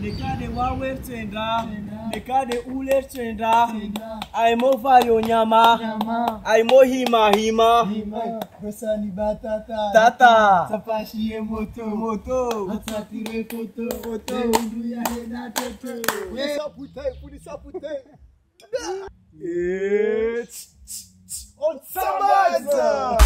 Nekade wawer tenda, nekade uler tenda, aimo vario nyama, aimo hima, Rosani batata, tata, Sapashi moto, Atatire foto, Unduya hena toto. Punisapute. On Sambaza!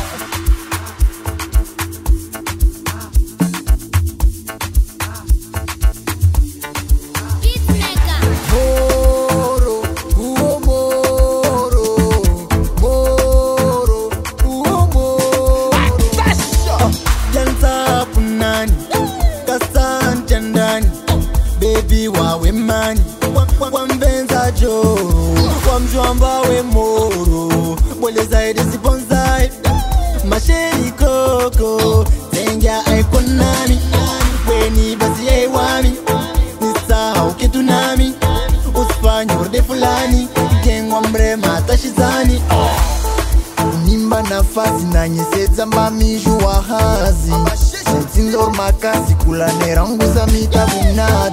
Baby wawe mani Wambenza jo Wamjwamba we moro Bole zaidi sibonzai Masheri koko Tengia aikonami Weni basi ye wami Nisahau kitu nami Usfanyo de fulani Gengwa mrema tashizani Unimba nafasi na nyeseza mbamishu wa hazi Senzindor makasi kula neranguza mitabunadi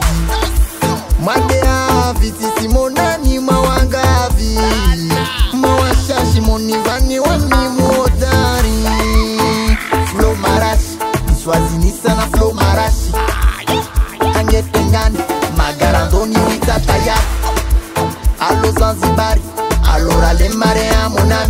Madea viti simonani mawangavi Mawashashi monivani wani muodari Flow marashi, niswazini sana flow marashi Angetengani, magarandoni witatayari Alo Zanzibari, alora le marea monami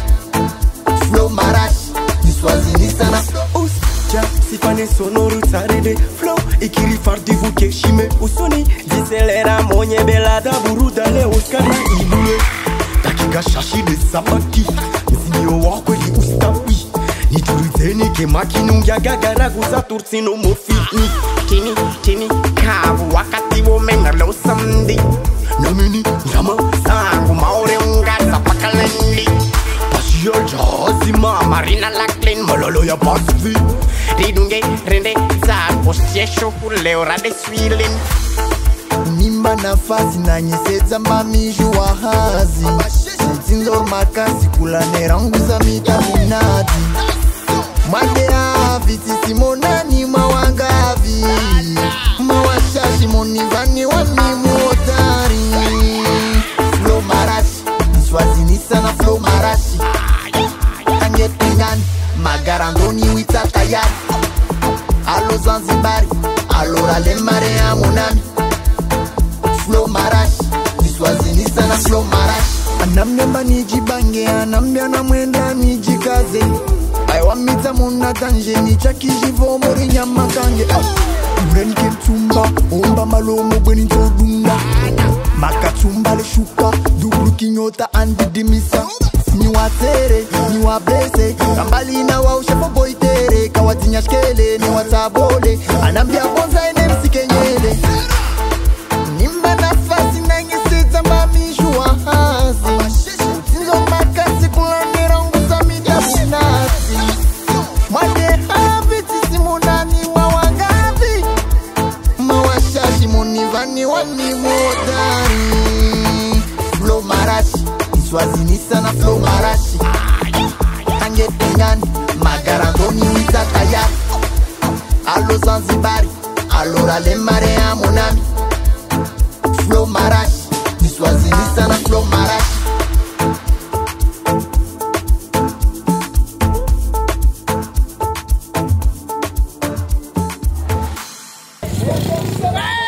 Flow marashi, niswazini sana Sifane sonoru tsarede flow ikiri fardi vuke shime usoni diselera monye belada buruda le uskana ilue dakika shashi de sabaki mzinio wako li ustawi niturizeni ke makinungia gagara guza tursino mofini tini kavu wakati wo menga lo samdi namini ngama sangu maore ungaza pakalendi Pasio jazima marina laklin malolo ya pasvi Ridunge rende za postiesho kuleo rade swilin Unimba nafasi na nyeseza mbamishu wa hazi Senzindor makasi kula neranguza mitabunadi Madea viti simonani mawangavi Mawashashi monivani wani muodari Flow marashi, niswazini sana flow marashi Angetengani, magarandoni witatayari Alo Zanzibari, alora le marea monami Flow marashi, niswazini sana flow marashi Anamnemba nijibange, anambia na mwenda nijikaze Aiwamita muna tanje, nichakijivo mori nyama kange Urenike mtumba, omba malomo bweni njodunga Makatumba le shuka, dubru kinyota andidimisa Niwatere, niwablese Kambali na wa ushepo boitere Kawatinya shkele, niwatabole Anambia bonza ene msikenyele Nimba nafasi na ngeseta mbamishu wa hazi Utinzo makasi kulanera nguza midabunati Mwade habiti simunani mawangavi Mawashashi monivani wani modari Flow marashi Swazini sana flow marashi Angetengani, magarandoni witatayari Alo Zanzibari, alora le marea monami Flow marashi, niswazini sana flow marashi Hey!